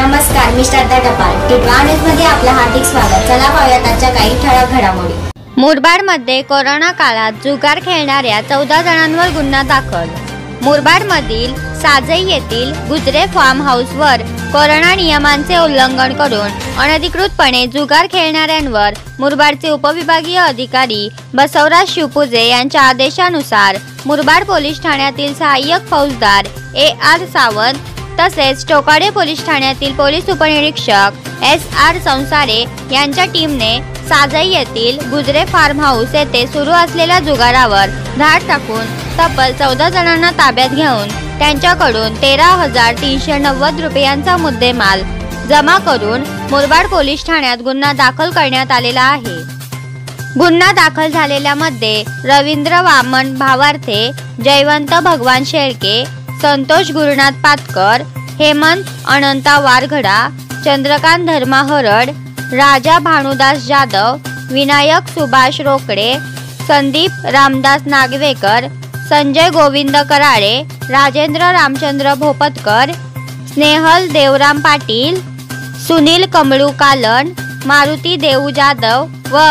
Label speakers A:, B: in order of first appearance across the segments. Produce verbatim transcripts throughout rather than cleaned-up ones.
A: नमस्कार, मी श्रद्धा टपाल. टिटवाळा न्यूज मध्ये आपलं हार्दिक स्वागत. चला पाहूयात आजच्या काही ठळक घडामोडी.
B: मुरबाडमध्ये कोरोना काळात जुगार खेळणाऱ्या चौदा जणांवर गुन्हा दाखल. मुरबाडमधील साजई येथील गुजरे फार्म हाऊसवर कोरोना नियमांचे उल्लंघन करून अनधिकृतपणे जुगार खेळणाऱ्यांवर मुरबाडचे उपविभागीय अधिकारी बसवराज शिवपुजे यांच्या आदेशानुसार मुरबाड पोलीस ठाण्यातील सहाय्यक फौजदार ए आर सावंत तसेच टोकाडे पोलीस ठाण्यातील पोलीस उपनिरीक्षक एस आर संसारे यांच्या टीमने साजई येथील गुजरे फार्म हाऊस येथे सुरू असलेल्या जुगारावर धाड टाकून तब्बल चौदा जणांना ताब्यात घेऊन त्यांच्याकडून तेरा हजार तीनशे नव्वद रुपयांचा मुद्देमाल जमा करून मुरबाड पोलीस ठाण्यात गुन्हा दाखल करण्यात आलेला आहे. गुन्हा दाखल झालेल्या मध्ये रवींद्र वामन भावार्थे, जयवंत भगवान शेळके, संतोष गुरुनाथ पातकर, हेमंत अनंता वारघडा, चंद्रकांत धर्मा हरड, राजा भानुदास जाधव, विनायक सुभाष रोकडे, संदीप रामदास नागवेकर, संजय गोविंद कराळे, राजेंद्र रामचंद्र भोपतकर, स्नेहल देवराम पाटील, सुनील कमळू कालन, मारुती देऊ जाधव व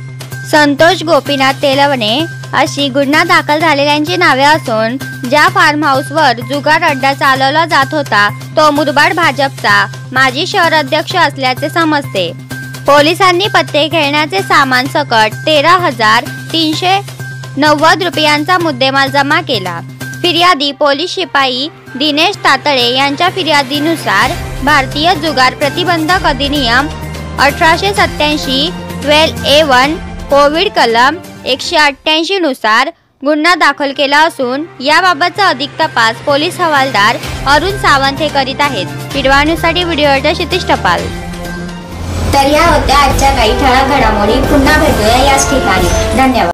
B: संतोष गोपीनाथ तेलवणे अशी गुन्हा दाखल झालेल्यांची नावे असून ज्या फार्म हाऊसवर जुगार अड्डा चालवला जात होता तो मुरबाड भाजपचा माजी शहर अध्यक्ष असल्याचे समजते. पोलिसांनी पत्ते खेळण्याचे सामान सकट तेरा हजार तीनशे नव्वद रुपयांचा मुद्देमाल जमा केला. फिर्यादी पोलीस शिपाई दिनेश तातळे यांच्या फिर्यादीनुसार भारतीय जुगार प्रतिबंधक अधिनियम अठराशे सत्याऐंशी ट्वेल्व ए वन कोविड कलम एकशे अठ्ठ्याऐंशी नुसार गुन्हा दाखल केला असून याबाबतचा अधिक तपास पोलीस हवालदार अरुण सावंत हे करीत आहेत. टिटवाळा न्यूजसाठी व्हिडिओ एडिटर क्षितिज टपाल.
A: तर या होत्या आजच्या काही ठळक घडामोडी. पुन्हा भेटूया याच ठिकाणी. धन्यवाद.